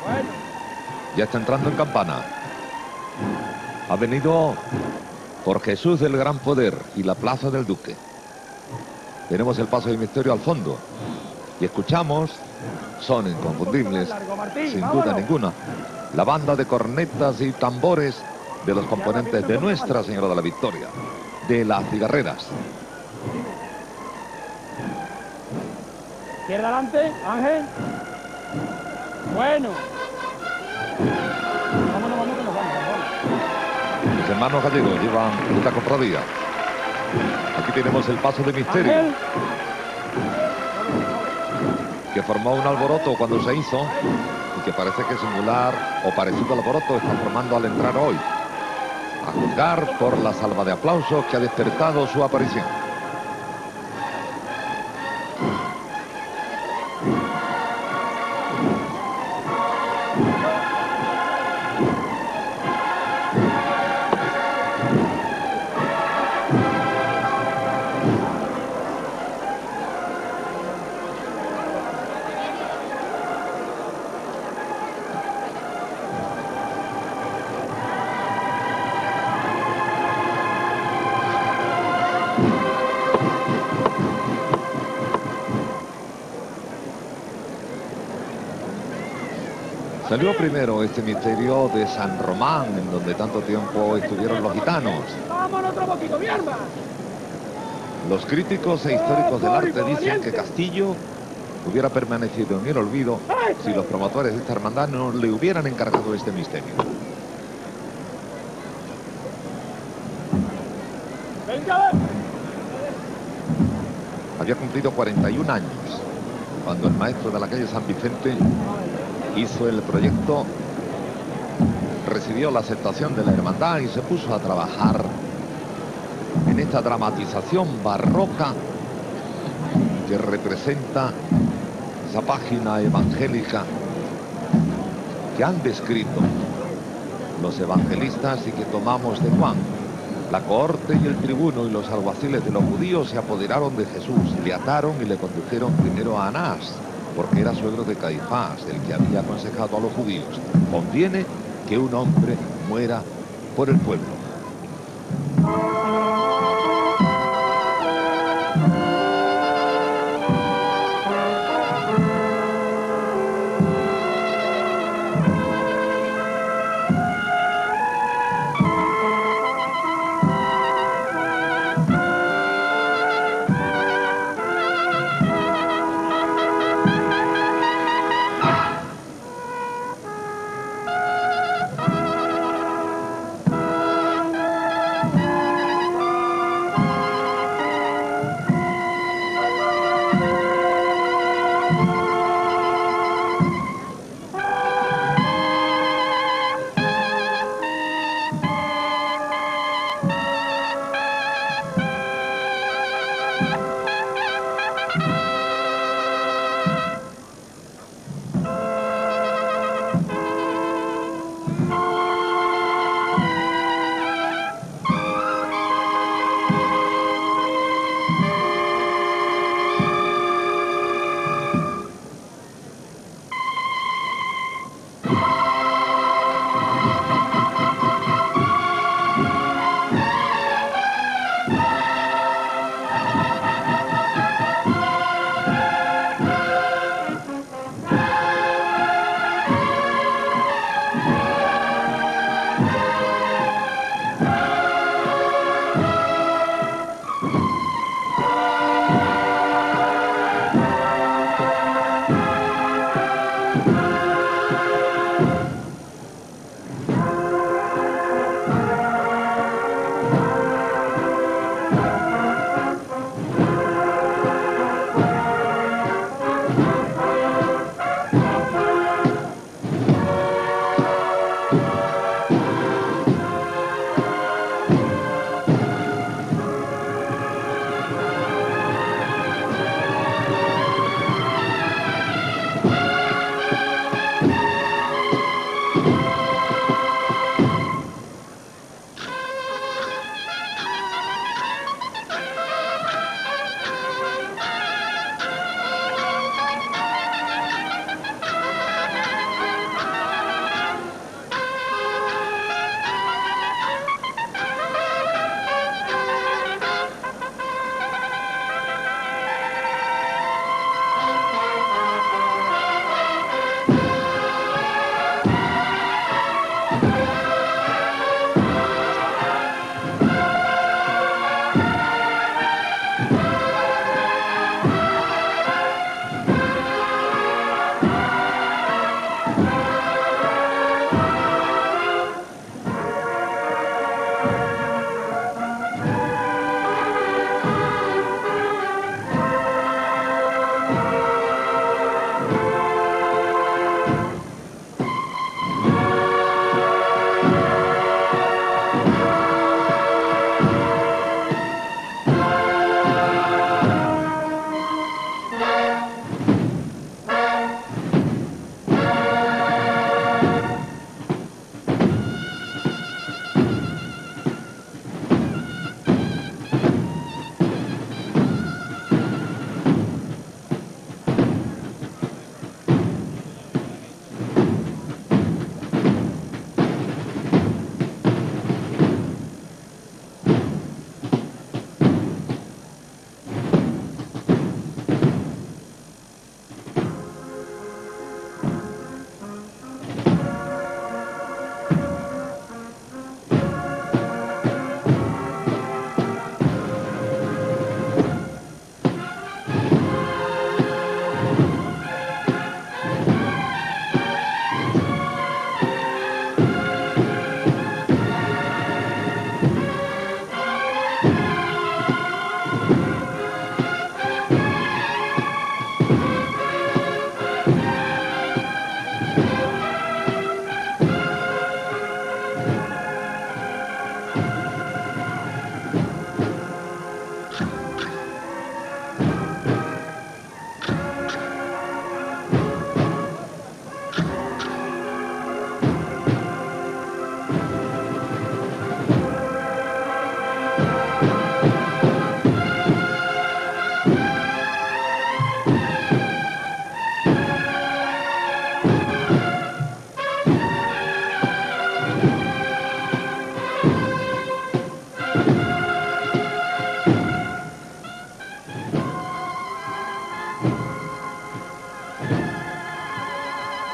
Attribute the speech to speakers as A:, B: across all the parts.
A: Ya está entrando en campana. Ha venido por Jesús del Gran Poder y la Plaza del Duque. Tenemos el paso de misterio al fondo. Y escuchamos, son inconfundibles, sin duda ninguna, la banda de cornetas y tambores de los componentes de Nuestra Señora de la Victoria, de las cigarreras.
B: Izquierda adelante, Ángel. Bueno. Vámonos, que nos vamos.
A: Los hermanos gallegos llevan esta cofradía. Aquí tenemos el paso de misterio,
B: Ángel.
A: que formó un alboroto cuando se hizo y que parece que singular o parecido al alboroto está formando al entrar hoy, a juzgar por la salva de aplausos que ha despertado su aparición. Salió primero este misterio de San Román, en donde tanto tiempo estuvieron los gitanos.
B: Vámonos otro poquito, mi arma.
A: Los críticos e históricos del arte dicen que Castillo hubiera permanecido en el olvido si los promotores de esta hermandad no le hubieran encargado este misterio.
B: Venga.
A: Había cumplido 41 años cuando el maestro de la calle San Vicente hizo el proyecto, recibió la aceptación de la hermandad y se puso a trabajar en esta dramatización barroca que representa esa página evangélica que han descrito los evangelistas y que tomamos de Juan. La cohorte y el tribuno y los alguaciles de los judíos se apoderaron de Jesús, le ataron y le condujeron primero a Anás, porque era suegro de Caifás, el que había aconsejado a los judíos: conviene que un hombre muera por el pueblo.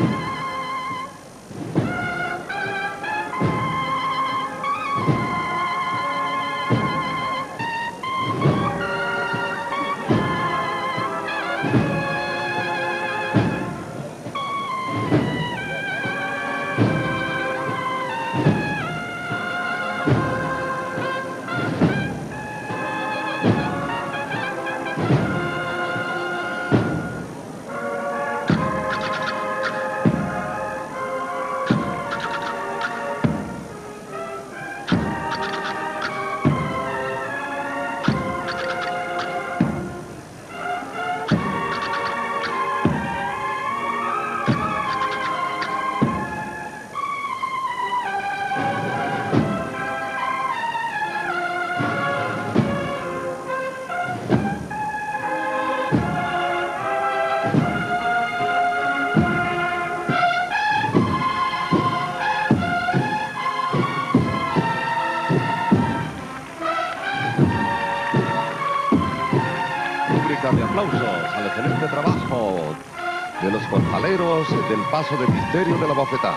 A: De aplausos al excelente trabajo de los costaleros del paso de misterio de la bofetada.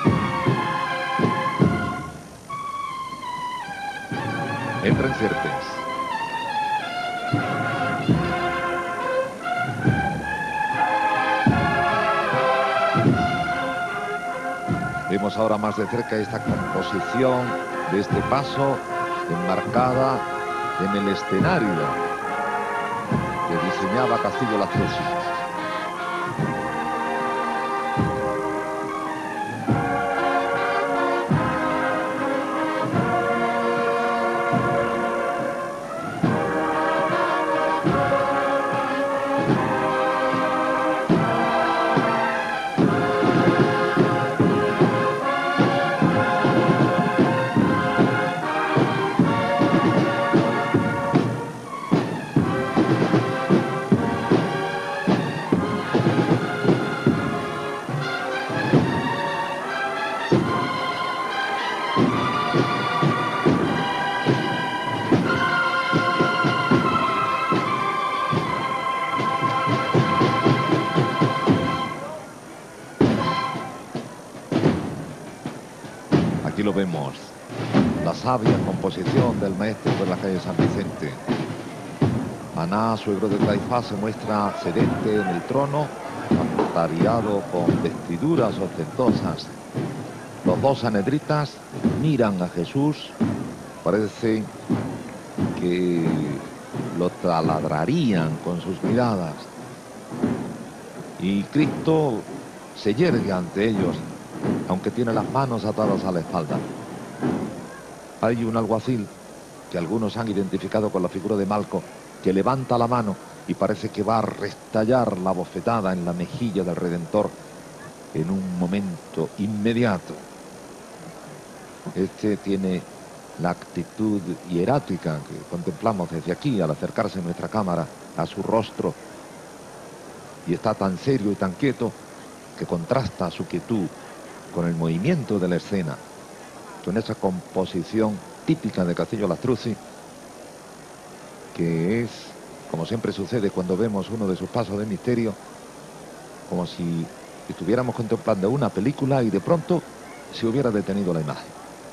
A: Entren Sierpes. Vemos ahora más de cerca esta composición de este paso enmarcada en el escenario que diseñaba Castillo Lastrosi. Aquí lo vemos, la sabia composición del maestro de la calle San Vicente. Aná, suegro de Caifás, se muestra sedente en el trono, ataviado con vestiduras ostentosas. Los dos sanedritas miran a Jesús, parece que lo taladrarían con sus miradas. Y Cristo se yergue ante ellos, aunque tiene las manos atadas a la espalda. Hay un alguacil que algunos han identificado con la figura de Malco, que levanta la mano y parece que va a restallar la bofetada en la mejilla del Redentor en un momento inmediato. Este tiene la actitud hierática que contemplamos desde aquí al acercarse nuestra cámara a su rostro, y está tan serio y tan quieto que contrasta su quietud con el movimiento de la escena, con esa composición típica de Castillo Lastrosi, que es, como siempre sucede cuando vemos uno de sus pasos de misterio, como si estuviéramos contemplando una película y de pronto se hubiera detenido la imagen.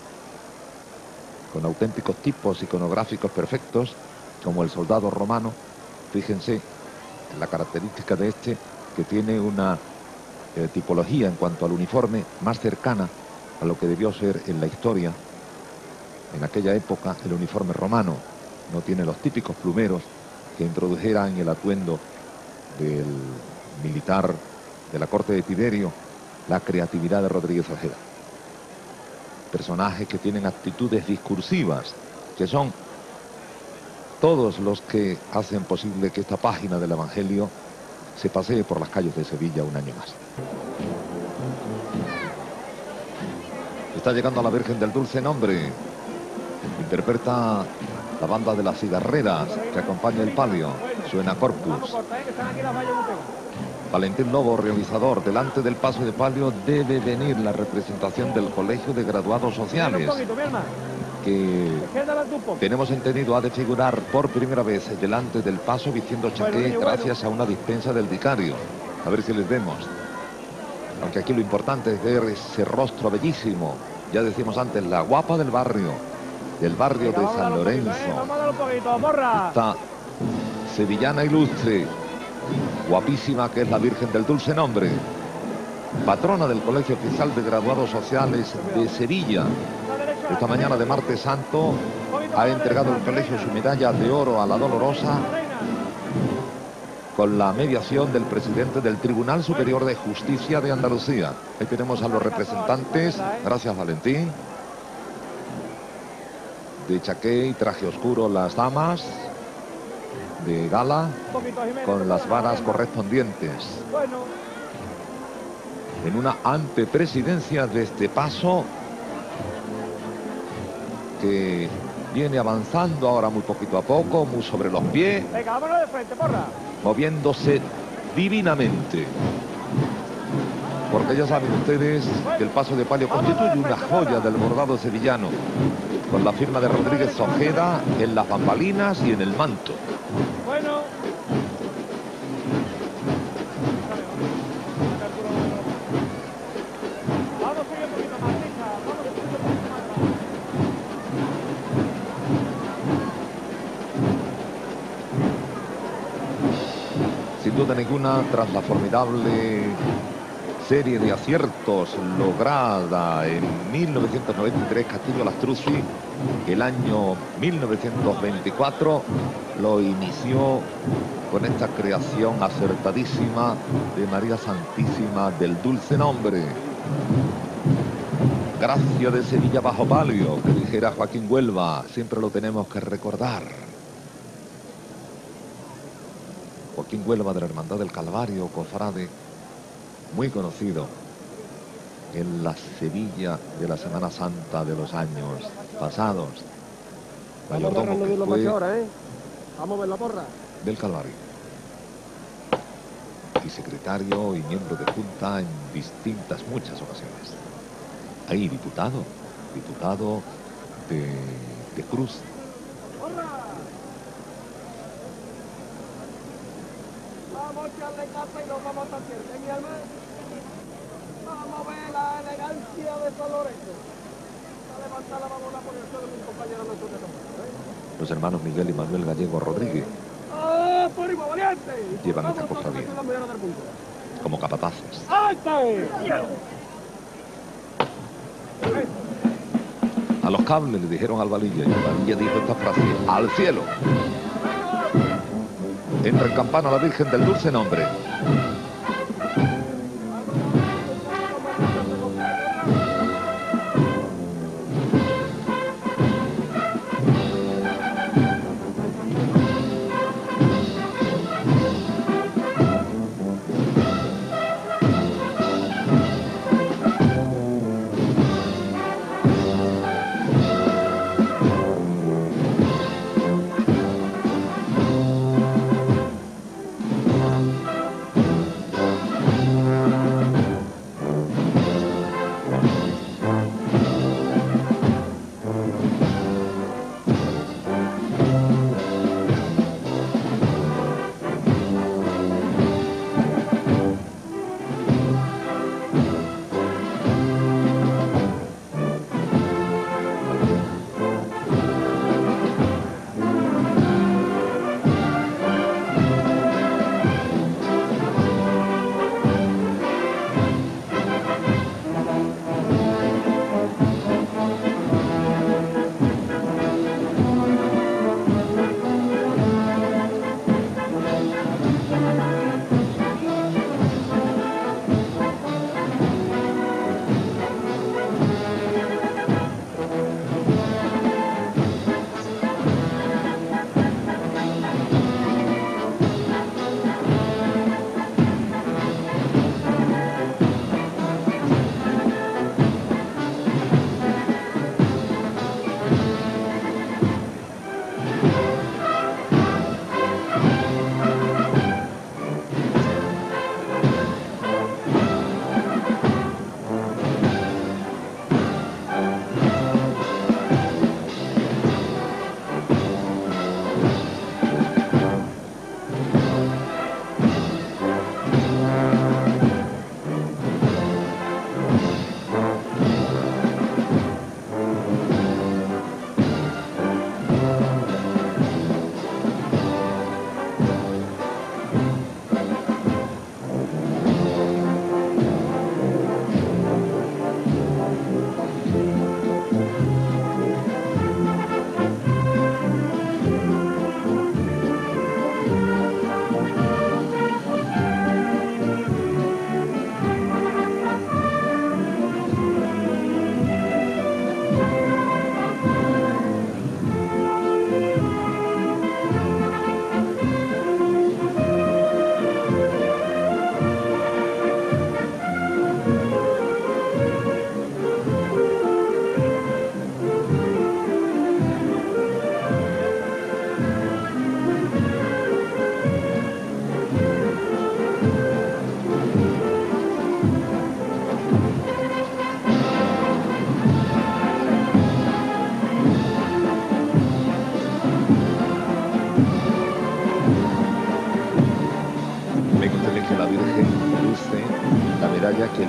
A: Con auténticos tipos iconográficos perfectos, como el soldado romano. Fíjense en la característica de este, que tiene una tipología en cuanto al uniforme más cercana a lo que debió ser en la historia. En aquella época el uniforme romano no tiene los típicos plumeros que introdujeran en el atuendo del militar de la corte de Tiberio la creatividad de Rodríguez Ojeda. Personajes que tienen actitudes discursivas, que son todos los que hacen posible que esta página del Evangelio se pasee por las calles de Sevilla un año más. Está llegando a la Virgen del Dulce Nombre. Interpreta la banda de las cigarreras que acompaña el palio. Suena Corpus. Valentín Lobo, realizador. Delante del paso de palio debe venir la representación del Colegio de Graduados Sociales, que tenemos entendido ha de figurar por primera vez delante del paso vistiendo chaqué gracias a una dispensa del vicario. A ver si les vemos. Aunque aquí lo importante es ver ese rostro bellísimo. Ya decimos antes, la guapa del barrio de San Lorenzo.
B: Vamos a dar un poquito, porra.
A: Esta sevillana ilustre, guapísima, que es la Virgen del Dulce Nombre, patrona del Colegio Oficial de Graduados Sociales de Sevilla. Esta mañana de martes santo ha entregado el colegio su medalla de oro a la Dolorosa con la mediación del presidente del Tribunal Superior de Justicia de Andalucía. Ahí tenemos a los representantes, gracias Valentín, de chaqué y traje oscuro las damas, de gala, con las varas correspondientes. En una antepresidencia de este paso que viene avanzando ahora muy poquito a poco, muy sobre los pies.
B: Venga, vámonos de frente, porra.
A: Moviéndose divinamente. Porque ya saben ustedes que el paso de palio constituye una joya del bordado sevillano, con la firma de Rodríguez Ojeda en las bambalinas y en el manto.
B: Bueno. Vamos a seguir un poquito más, hija. Vamos a seguir un poquito más.
A: Sin duda ninguna, tras la formidable serie de aciertos lograda en 1993, Castillo Lastruzzi, el año 1924, lo inició con esta creación acertadísima de María Santísima del Dulce Nombre. Gracia de Sevilla bajo palio, que dijera Joaquín Huelva, siempre lo tenemos que recordar. Joaquín Huelva de la Hermandad del Calvario, cofrade muy conocido en la Sevilla de la Semana Santa de los años pasados. Mayordomo que fue
B: Vamos a ver la porra.
A: del Calvario. Y secretario y miembro de Junta en muchas ocasiones. Ahí diputado de Cruz.
B: Vamos a echarle casa y nos vamos a hacer, mi alma. Vamos a ver la elegancia de San Lorenzo. A levantar la babona por el suelo de mi compañero nuestro de campo.
A: Los hermanos Miguel y Manuel Gallego Rodríguez
B: ¡Ah, por igual, valiente!
A: llevan esta cofradía como capataces. A los cables le dijeron al Valilla, y el Valilla dijo esta frase: al cielo. Entra en campana la Virgen del Dulce Nombre.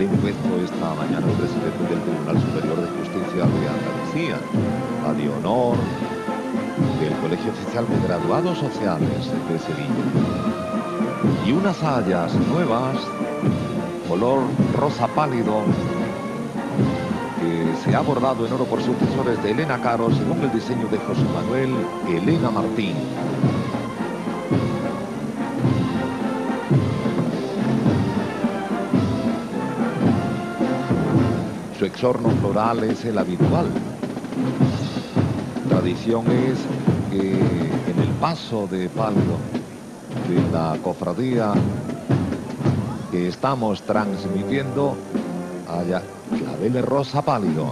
A: impuesto esta mañana el presidente del Tribunal Superior de Justicia de Andalucía, a de honor del Colegio Oficial de Graduados Sociales de Sevilla. Y unas sayas nuevas, color rosa pálido, que se ha bordado en oro por sucesores de Elena Caro, según el diseño de José Manuel Elena Martín. Su exorno floral es el habitual. Tradición es que en el paso de palio de la cofradía que estamos transmitiendo haya claveles rosa pálido.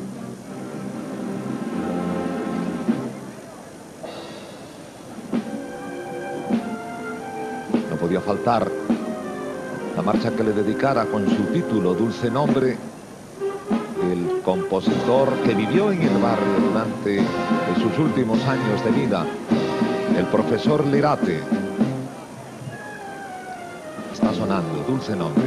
A: No podía faltar la marcha que le dedicara con su título Dulce Nombre el compositor que vivió en el barrio durante sus últimos años de vida, el profesor Lirate. Está sonando Dulce Nombre.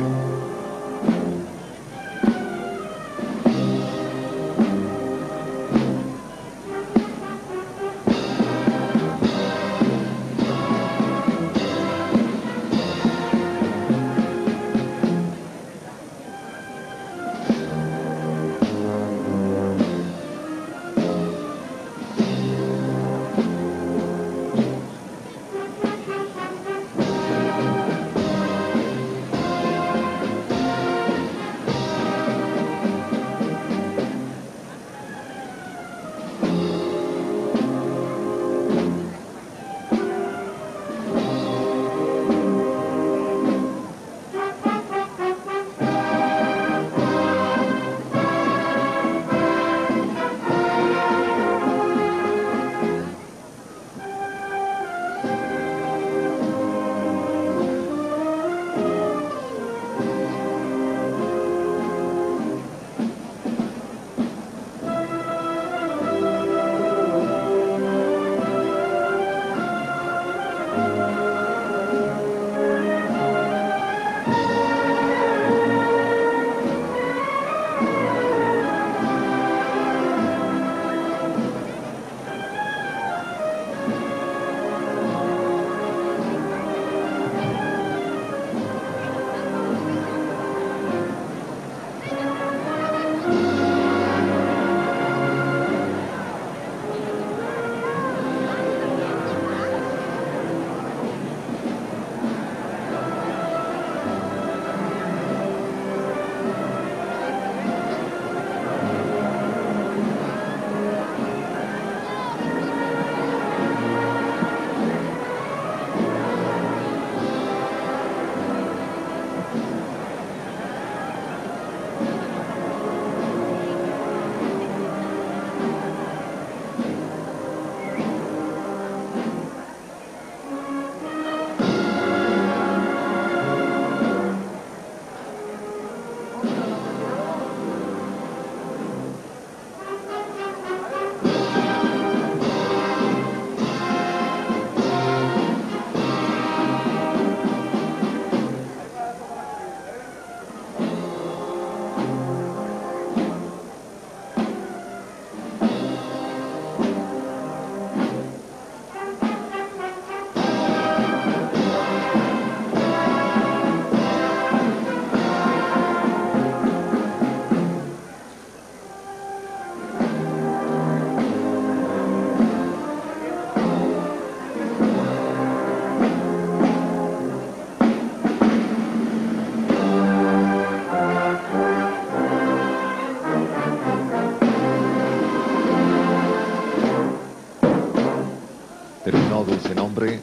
A: Dulce Nombre,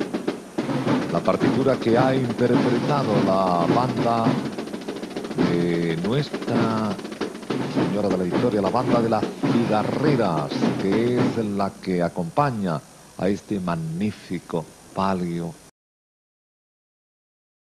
A: la partitura que ha interpretado la banda de Nuestra Señora de la Victoria, la banda de las cigarreras, que es la que acompaña a este magnífico palio